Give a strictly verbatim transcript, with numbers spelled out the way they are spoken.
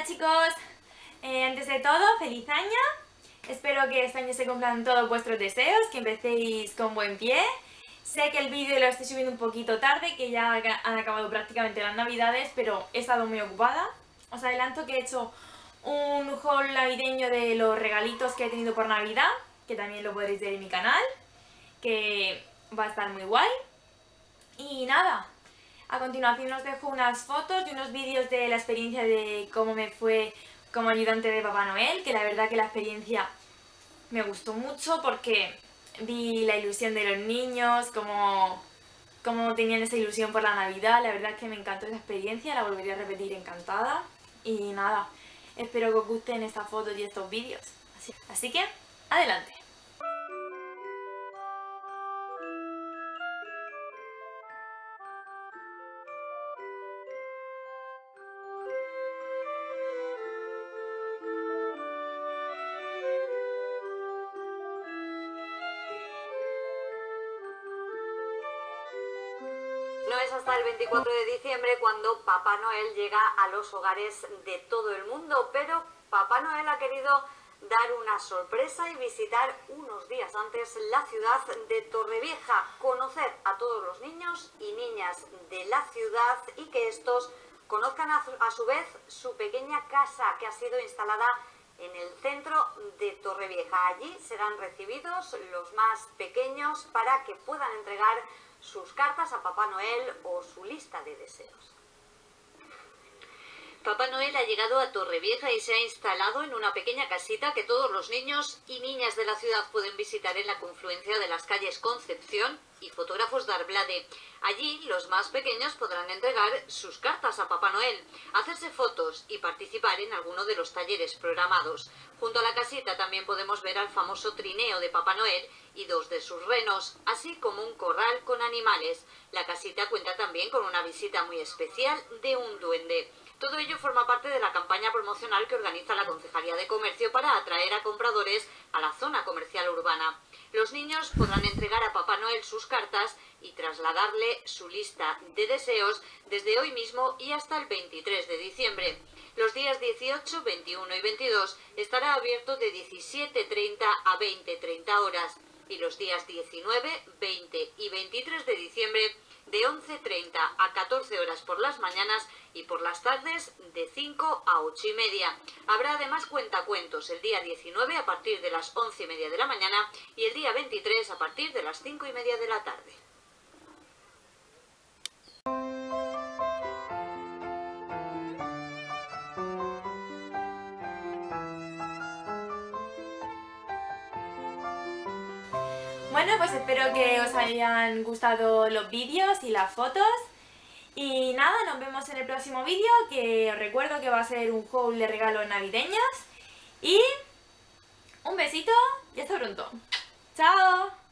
Hola chicos, eh, antes de todo, feliz año. Espero que este año se cumplan todos vuestros deseos, que empecéis con buen pie. Sé que el vídeo lo estoy subiendo un poquito tarde, que ya han acabado prácticamente las navidades, pero he estado muy ocupada. Os adelanto que he hecho un haul navideño de los regalitos que he tenido por Navidad, que también lo podréis ver en mi canal, que va a estar muy guay. Y nada, a continuación os dejo unas fotos y unos vídeos de la experiencia de cómo me fue como ayudante de Papá Noel, que la verdad que la experiencia me gustó mucho porque vi la ilusión de los niños, cómo, cómo tenían esa ilusión por la Navidad. La verdad es que me encantó esa experiencia, la volvería a repetir encantada. Y nada, espero que os gusten estas fotos y estos vídeos. Así, así que, adelante. No es hasta el veinticuatro de diciembre cuando Papá Noel llega a los hogares de todo el mundo, pero Papá Noel ha querido dar una sorpresa y visitar unos días antes la ciudad de Torrevieja, conocer a todos los niños y niñas de la ciudad y que estos conozcan a su, a su vez su pequeña casa que ha sido instalada en el centro de Torrevieja. Allí serán recibidos los más pequeños para que puedan entregar sus cartas a Papá Noel o su lista de deseos. Papá Noel ha llegado a Torrevieja y se ha instalado en una pequeña casita que todos los niños y niñas de la ciudad pueden visitar en la confluencia de las calles Concepción y Fotógrafos de Arblade. Allí los más pequeños podrán entregar sus cartas a Papá Noel, hacerse fotos y participar en alguno de los talleres programados. Junto a la casita también podemos ver al famoso trineo de Papá Noel y dos de sus renos, así como un corral con animales. La casita cuenta también con una visita muy especial de un duende. Todo ello forma parte de la campaña promocional que organiza la Concejalía de Comercio para atraer a compradores a la zona comercial urbana. Los niños podrán entregar a Papá Noel sus cartas y trasladarle su lista de deseos desde hoy mismo y hasta el veintitrés de diciembre. Los días dieciocho, veintiuno y veintidós estará abierto de diecisiete treinta a veinte treinta horas y los días diecinueve, veinte y veintitrés de diciembre de once treinta a catorce horas por las mañanas y por las tardes de cinco a ocho y media. Habrá además cuentacuentos el día diecinueve a partir de las once y media de la mañana y el día veintitrés a partir de las cinco y media de la tarde. Bueno, pues espero que os hayan gustado los vídeos y las fotos. Y nada, nos vemos en el próximo vídeo, que os recuerdo que va a ser un haul de regalos navideños. Y un besito y hasta pronto. ¡Chao!